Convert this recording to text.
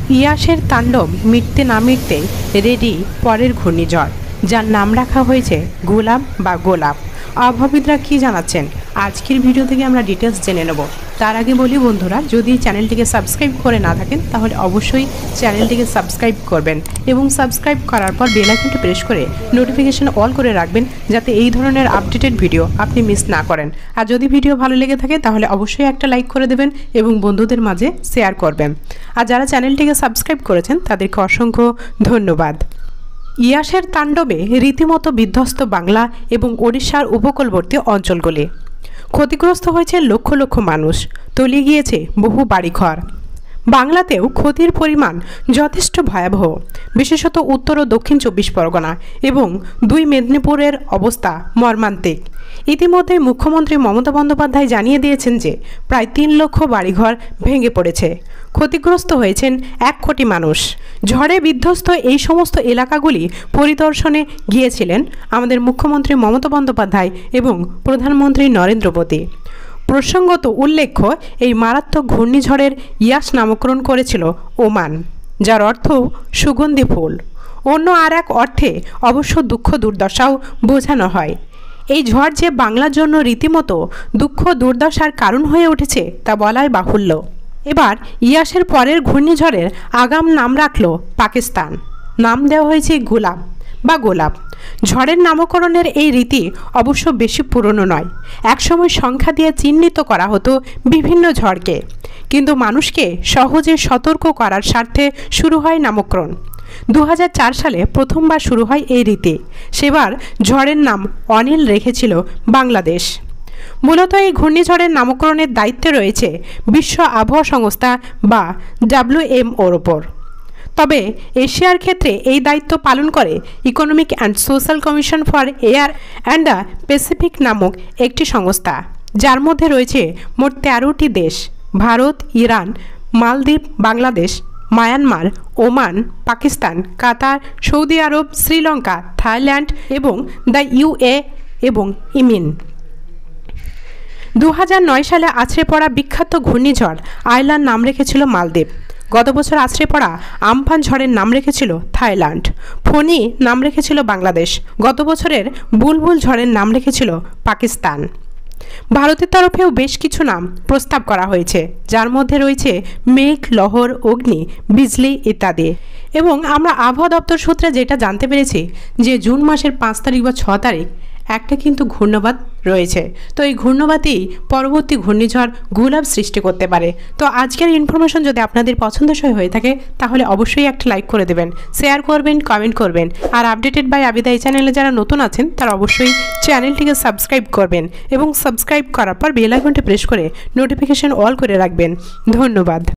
ইয়াসের তাণ্ডব মিটতে না মিটতেই রেডি পরের ঘূর্ণিঝড়, যার নাম রাখা হয়েছে গোলাপ বা গোলাপ। আবহাওয়াবিদরা কী জানাচ্ছেন আজকের ভিডিও থেকে আমরা ডিটেলস জেনে নেব। তার আগে বলি বন্ধুরা, যদি চ্যানেলটিকে সাবস্ক্রাইব করে না থাকেন তাহলে অবশ্যই চ্যানেলটিকে সাবস্ক্রাইব করবেন এবং সাবস্ক্রাইব করার পর বেল আইকনটি প্রেস করে নোটিফিকেশন অল করে রাখবেন, যাতে এই ধরনের আপডেটেড ভিডিও আপনি মিস না করেন। আর যদি ভিডিও ভালো লেগে থাকে তাহলে অবশ্যই একটা লাইক করে দেবেন এবং বন্ধুদের মাঝে শেয়ার করবেন। আর যারা চ্যানেলটিকে সাবস্ক্রাইব করেছেন তাদেরকে অসংখ্য ধন্যবাদ। ইয়াসের তাণ্ডবে রীতিমতো বিধ্বস্ত বাংলা এবং ওড়িশার উপকূলবর্তী অঞ্চলগুলি। ক্ষতিগ্রস্ত হয়েছে লক্ষ লক্ষ মানুষ, তলিয়ে গিয়েছে বহু বাড়িঘর। বাংলাতেও ক্ষতির পরিমাণ যথেষ্ট ভয়াবহ, বিশেষত উত্তর ও দক্ষিণ 24 পরগনা এবং 2 মেদিনীপুরের অবস্থা মর্মান্তিক। ইতিমধ্যে মুখ্যমন্ত্রী মমতা বন্দ্যোপাধ্যায় জানিয়ে দিয়েছেন যে প্রায় 3 লক্ষ বাড়িঘর ভেঙে পড়েছে, ক্ষতিগ্রস্ত হয়েছেন 1 কোটি মানুষ। ঝড়ে বিধ্বস্ত এই সমস্ত এলাকাগুলি পরিদর্শনে গিয়েছিলেন আমাদের মুখ্যমন্ত্রী মমতা বন্দ্যোপাধ্যায় এবং প্রধানমন্ত্রী নরেন্দ্র মোদী। প্রসঙ্গত উল্লেখ্য, এই মারাত্মক ঘূর্ণিঝড়ের ইয়াস নামকরণ করেছিল ওমান, যার অর্থ সুগন্ধি ফুল। অন্য আর এক অর্থে অবশ্য দুঃখ দুর্দশাও বোঝানো হয়। এই ঝড় যে বাংলার জন্য রীতিমতো দুঃখ দুর্দশার কারণ হয়ে উঠেছে তা বলাই বাহুল্য। এবার ইয়াসের পরের ঘূর্ণিঝড়ের আগাম নাম রাখল পাকিস্তান। নাম দেওয়া হয়েছে গোলাপ বা গোলাপ। ঝড়ের নামকরণের এই রীতি অবশ্য বেশি পুরনো নয়। একসময় সংখ্যা দিয়ে চিহ্নিত করা হতো বিভিন্ন ঝড়কে, কিন্তু মানুষকে সহজে সতর্ক করার স্বার্থে শুরু হয় নামকরণ। 2004 সালে প্রথমবার শুরু হয় এই রীতি। সেবার ঝড়ের নাম অনিল রেখেছিল বাংলাদেশ। মূলত এই ঘূর্ণিঝড়ের নামকরণের দায়িত্বে রয়েছে বিশ্ব আবহাওয়া সংস্থা বা WMOর ওপর। তবে এশিয়ার ক্ষেত্রে এই দায়িত্ব পালন করে economic and social commission for air and the Pacific নামক একটি সংস্থা, যার মধ্যে রয়েছে মোট 13টি দেশ: ভারত, ইরান, মালদ্বীপ, Bangladesh, Myanmar, Oman, Pakistan, Qatar, Saudi আরব, শ্রীলঙ্কা, থাইল্যান্ড এবং দ্য UAE এবং ইয়েমেন। 2009 সালে আছড়ে পড়া বিখ্যাত ঘূর্ণিঝড় আয়লার নাম রেখেছিল মালদ্বীপ। গত বছর আছড়ে পড়া আমফান ঝড়ের নাম রেখেছিল থাইল্যান্ড। ফণী নাম রেখেছিল বাংলাদেশ। গত বছরের বুলবুল ঝড়ের নাম রেখেছিল পাকিস্তান। ভারতের তরফেও বেশ কিছু নাম প্রস্তাব করা হয়েছে, যার মধ্যে রয়েছে মেঘ, লহর, অগ্নি, বিজলি ইত্যাদি। এবং আমরা আবহাওয়া দপ্তর সূত্রে যেটা জানতে পেরেছি যে জুন মাসের 5 তারিখ বা 6 তারিখ একটা কিন্তু ঘূর্ণবাত রয়েছে। তো এই ঘূর্ণবাতেই পরবর্তী ঘূর্ণিঝড় গোলাপ সৃষ্টি করতে পারে। তো আজকের ইনফরমেশন যদি আপনাদের পছন্দসই হয়ে থাকে তাহলে অবশ্যই একটা লাইক করে দেবেন, শেয়ার করবেন, কমেন্ট করবেন। আর আপডেটেড বাই আবিদা এই চ্যানেলে যারা নতুন আছেন তারা অবশ্যই চ্যানেলটিকে সাবস্ক্রাইব করবেন এবং সাবস্ক্রাইব করার পর বেল আইকনটি প্রেস করে নোটিফিকেশন অল করে রাখবেন। ধন্যবাদ।